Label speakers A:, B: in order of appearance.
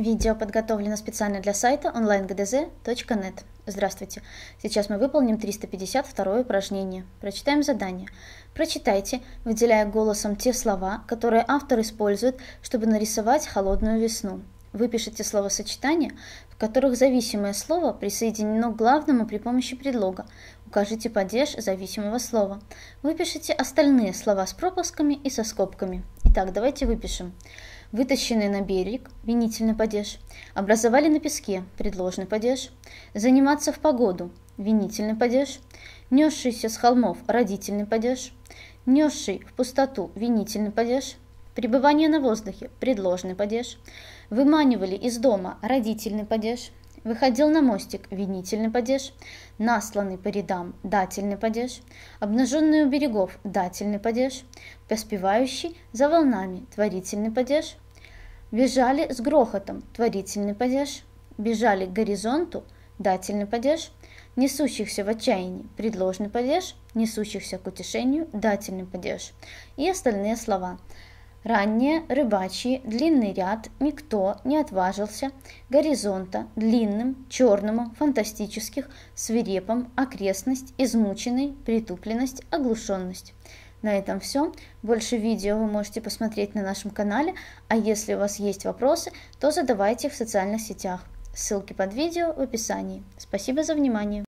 A: Видео подготовлено специально для сайта onlinegdz.net. Здравствуйте! Сейчас мы выполним 352 упражнение. Прочитаем задание. Прочитайте, выделяя голосом те слова, которые автор использует, чтобы нарисовать холодную весну. Выпишите словосочетания, в которых зависимое слово присоединено к главному при помощи предлога. Укажите падеж зависимого слова. Выпишите остальные слова с пропусками и со скобками. Итак, давайте выпишем. Вытащенные на берег, винительный падеж, образовали на песке, предложный падеж, заниматься в погоду, винительный падеж, несшийся с холмов, родительный падеж, несший в пустоту, винительный падеж, пребывание на воздухе, предложный падеж, выманивали из дома, родительный падеж, выходил на мостик, винительный падеж, насланный по рядам, дательный падеж, обнаженный у берегов, дательный падеж, поспевающий за волнами, творительный падеж, бежали с грохотом, творительный падеж, бежали к горизонту, дательный падеж, несущихся в отчаянии, предложный падеж, несущихся к утешению, дательный падеж и остальные слова. Раннее, рыбачьи, длинный ряд, никто не отважился, горизонта, длинным, черному, фантастических, свирепом, окрестность, измученный, притупленность, оглушенность. На этом все. Больше видео вы можете посмотреть на нашем канале, а если у вас есть вопросы, то задавайте их в социальных сетях. Ссылки под видео в описании. Спасибо за внимание.